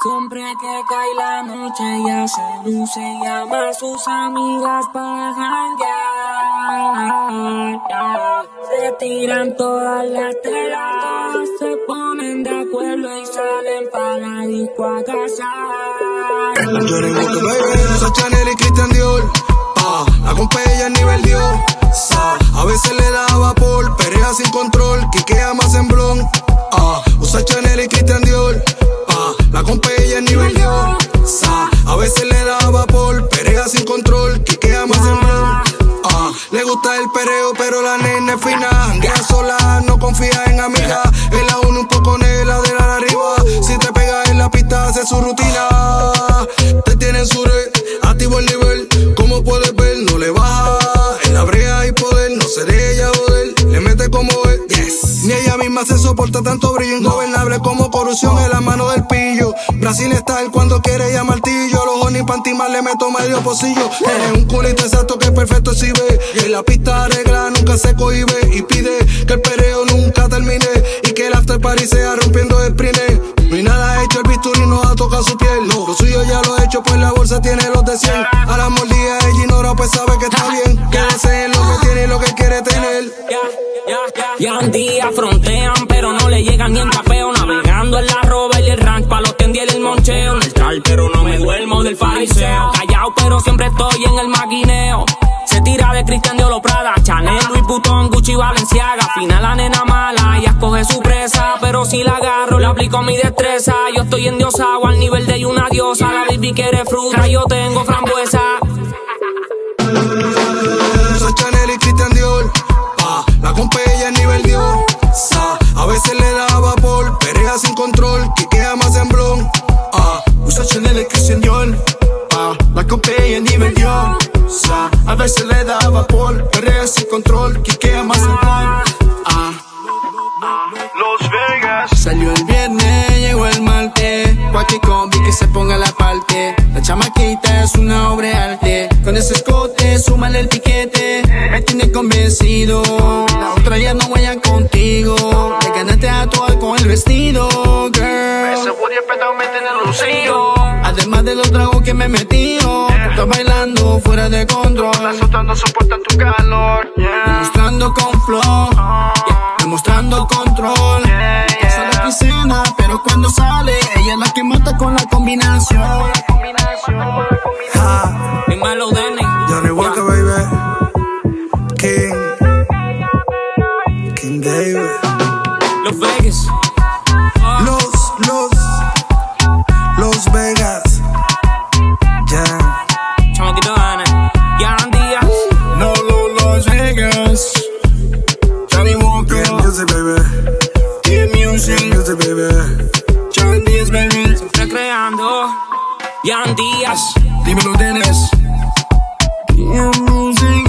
Siempre que cae la noche ella se luce, llama a sus amigas para janguear. Se tiran todas las telas, se ponen de acuerdo y salen para la disco a cazar. Johnny Walker, baby, usa Chanel y Christian Dior. La compa ella es nivel Dios. A veces le da vapor, perea sin control, quiquea más en blon. Usa Chanel y Christian Dior. La compa ella es nivel Dios. A veces le da vapor, perea sin control, quiquea más en blon. Le gusta el pereo, pero la nena es fina. Janguea sola, no confía en amigas. En la une un poco negra de la de arriba. Si te pegas en la pista, hace su rutina. Te tiene en su red, activo el nivel. Como puedes ver, no le baja. En la brea hay poder, no se deja ella joder. Le mete como es, yes. Ni ella misma se soporta tanto brillo. Ingobernable como corrupción en la mano del pillo. Brasil está él cuando quiere ya martillo. Los honey pantimas le meto medio pocillo. Tiene un culito exacto que es perfecto si ve. Y en la pista arregla, nunca se cohibe. Y pide que el pereo nunca termine. Y que el after party sea rompiendo el prine. No hay nada hecho, el bisturí no ha tocado su piel. Lo suyo ya lo he hecho, pues la bolsa tiene los de 100. A la mordida ella ignora, pues sabe que está bien. Que desee lo que tiene y lo que quiere tener. Ya un día frontean, pero no le llegan ni en trapeo. Navegando en la roba y el ranch, pa' los tendiel el moncheo. En el tral, pero no me duermo del fariseo. Callao, pero siempre estoy en el maquineo. Se tira de Christian Dior o Prada, Chanel, Louis Vuitton, Gucci, Balenciaga. Final la nena mala, ella escoge su presa. Pero si la agarro, le aplico mi destreza. Yo estoy endiosado al nivel de una diosa. La baby quiere fruta, yo tengo frambuesa. Usa Chanel y Christian Dior. La compa ella es nivel Dios. A veces le da vapor, perea sin control, quiquea más en blon. Usa Chanel y Christian Dior. La compa ella es nivel Dios. A veces le da vapor, perea sin control, quiquea más en blon. Las Vegas. Salió el viernes, llegó el martes. Cualquier combi que se ponga a la parte. La chamaquita es una obra de arte. Con ese escote, súmale el piquete. Me tiene convencido. La otra ya no vaya contigo. Le ganaste a todas con el vestido, girl. Ese booty espetado me tiene lucido. Además de los tragos que me he metido. Estás bailando fuera de control. Las otras no soportan tu calor. Demostrando con flow. Demostrando control. Pasa la piscina, pero cuando sale, ella es la que mata con la combinación. Dímelo, Danny. Johnny Walker, baby. King David. Los Vegas. Los Vegas. Yeah. Chamaquito Ana. Yan Díaz. Los Vegas. Johnny Walker. Get music, baby. Get music. Get music, baby. Johnny Díaz, baby. Siempre creando. Yan Díaz. Dímelo, Dennis. Get music.